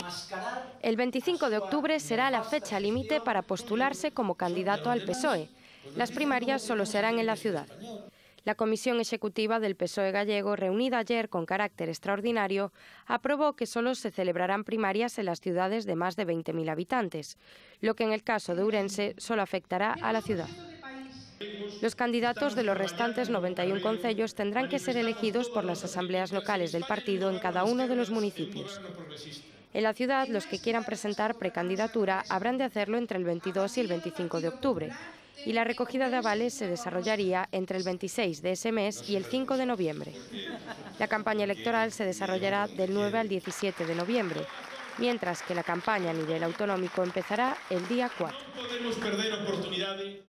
El 25 de octubre será la fecha límite para postularse como candidato al PSOE. Las primarias solo se harán en la ciudad. La Comisión Ejecutiva del PSOE gallego, reunida ayer con carácter extraordinario, aprobó que solo se celebrarán primarias en las ciudades de más de 20.000 habitantes, lo que en el caso de Ourense solo afectará a la ciudad. Los candidatos de los restantes 91 concellos tendrán que ser elegidos por las asambleas locales del partido en cada uno de los municipios. En la ciudad, los que quieran presentar precandidatura habrán de hacerlo entre el 22 y el 25 de octubre, y la recogida de avales se desarrollaría entre el 26 de ese mes y el 5 de noviembre. La campaña electoral se desarrollará del 9 al 17 de noviembre, mientras que la campaña a nivel autonómico empezará el día 4.